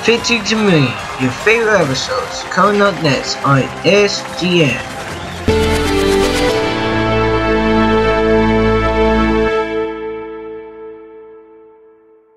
Fitting to me, your favorite episodes coming up next on SGN.